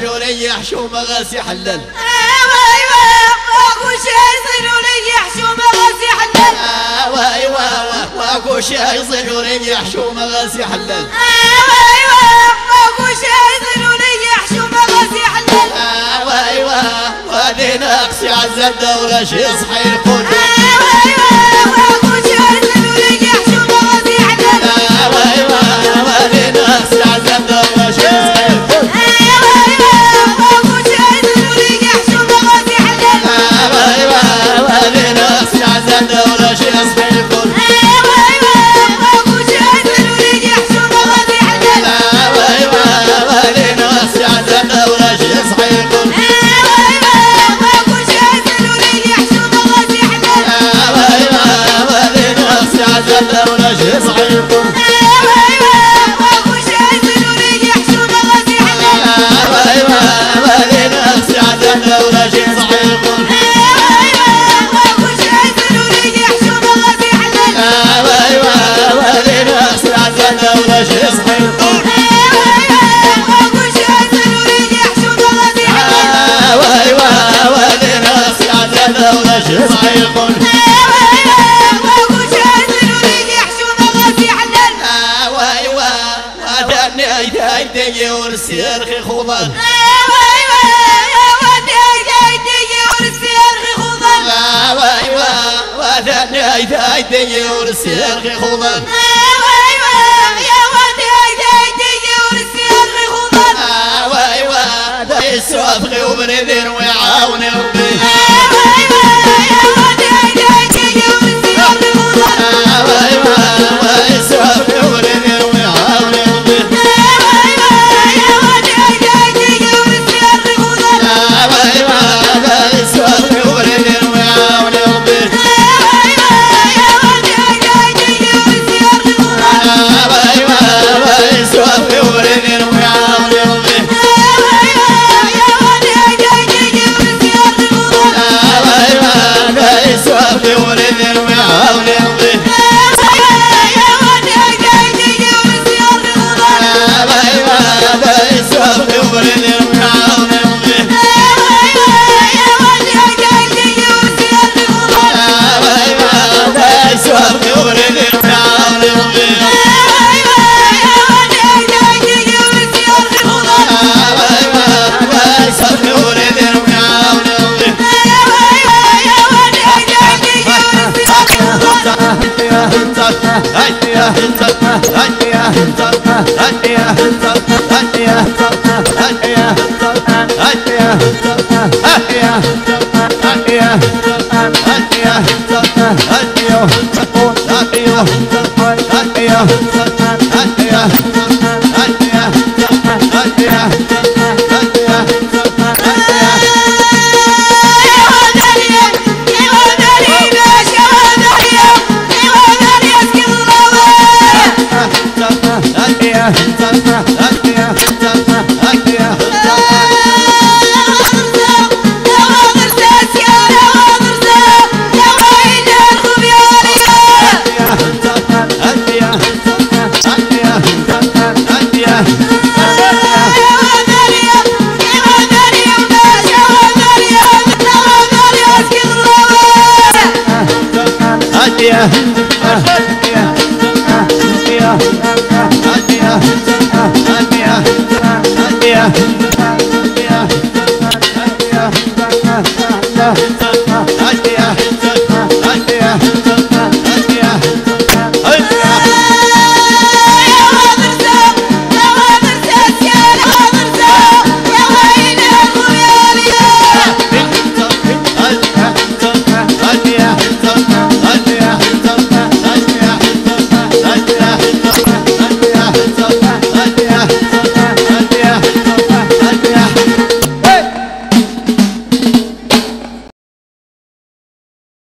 يصيروا لي يحشوا مغاسي حلل. واكو شي يصيروا لي يحشوا مغاسي حلل. واكو شي يصيروا لي يحشوا مغاسي حلل. واكو شي يصيروا لي يحشوا مغاسي حلل. وادي ناقصي عز الدولة شي يصحي الكل. واكو شي يصيروا لي يحشوا مغاسي حلل. وادي ناقصي عز الدولة شي يصحي الكل. واكو شي يصيروا لي يحشوا مغاسي حلل. وادي ناقصي عز الدولة شي يصحي الكل. واكو شي يصيروا لي يحشوا مغاسي حلل. وادي ناقصي عز الدولة شي يصحي الكل. واكو شي يصيروا لي يحشوا مغاسي حلل. وادي ناقصي عز الدولة شي يصحي الكل. واكو شي يصيروا لي يحشوا مغاسي حلل. وادي ناقصي عز الدولة شي يصحي الكل. واكو شي يصيروا لي يحشوا مغاسي حلل. وادي ناقصي عز الدولة شي يصحي الكل. واكو شي يصيروا لي يحشوا مغاسي حلل. وادي ناقصي عز الدولة شي يصحي الكل. واكو شي يصيروا لي يحشوا مغاسي حلل. وادي ورسيرخي خوضان. وادي ورسيرخي خوضان. يسوافغي وبردين ويعاوني ربي. يسوافغي وبردين ويعاوني ربي. يسوافغي وبردين ويعاوني ربي. يسوافغي وبردين ويعاوني ربي. يسوافغي وبردين ويعاوني ربي. يسوافغي وبردين ويعاوني ربي. يسوافغي وبردين ويعاوني ربي. يسوافغي وبردين ويعاوني ربي. Yeah.